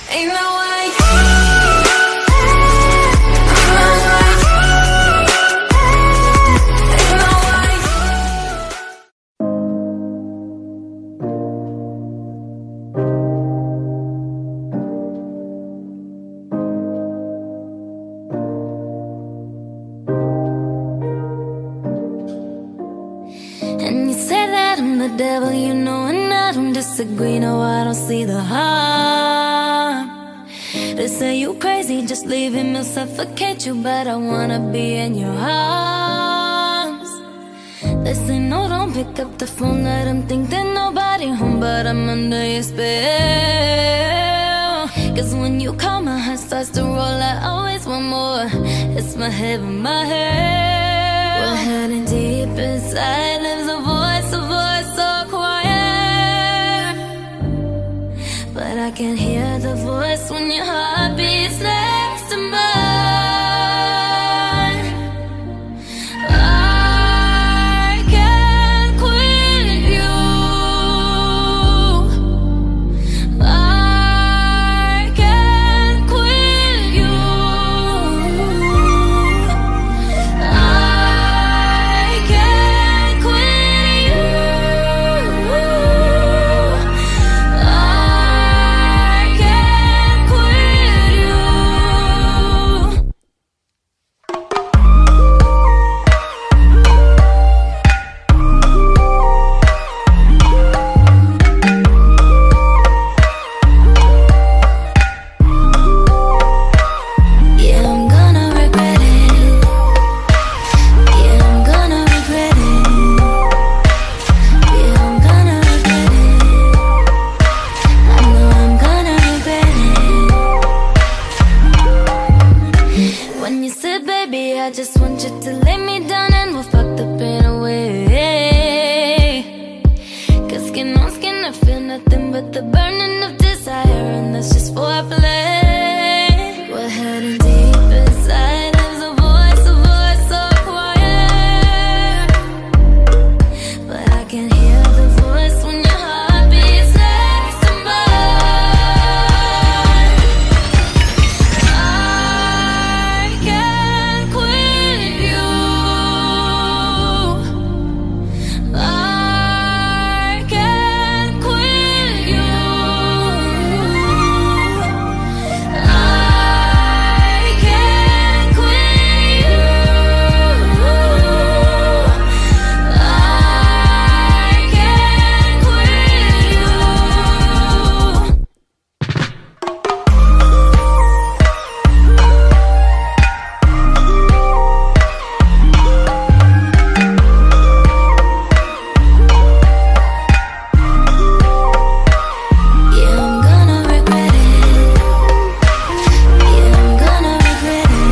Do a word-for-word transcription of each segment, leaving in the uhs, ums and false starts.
Ain't no way. Devil, you know, and I don't disagree. No, I don't see the harm. They say you crazy, just leave him, he'll suffocate you. But I wanna be in your arms. They say no, don't pick up the phone, let them think that nobody home. But I'm under your spell. Cause when you call, my heart starts to roll. I always want more. It's my heaven, my hell. We're heading deep inside, lives a voice, a voice so quiet. But I can hear the voice when your heart beats next to mine. I can't quit you. I can't quit you. I can't quit you. I can't quit you. Yeah, I'm gonna regret it. Yeah, I'm gonna regret it. Yeah, I'm gonna regret it. I know I'm gonna regret it. When you said, baby, I just want you to lay me down and we'll fuck the pain away. Cause skin on skin, I feel nothing but the burning of desire, and that's just foreplay. We're heading deep inside, there's a voice, a voice so quiet. But I can hear the voice when your heart beats next to mine. I can't quit you. I can't quit you. I can't quit you. I can't quit you. Yeah, I'm gonna regret it. Yeah, I'm gonna regret it.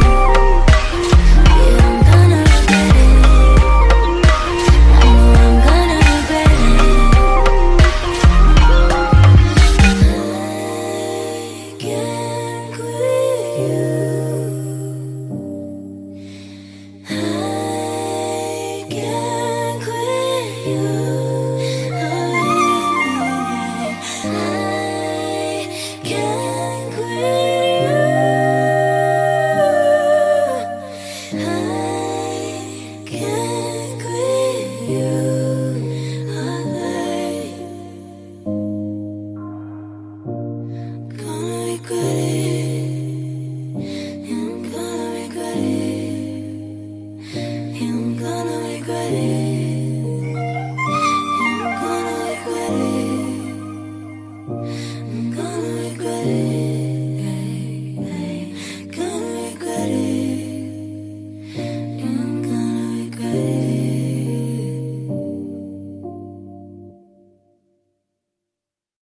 Yeah, I'm gonna regret it. I know I'm gonna regret it. I can't quit you. I can't quit you. I can't quit you. I can't quit you. I'm gonna regret it. I'm gonna regret it. I'm gonna regret it. I'm gonna regret it.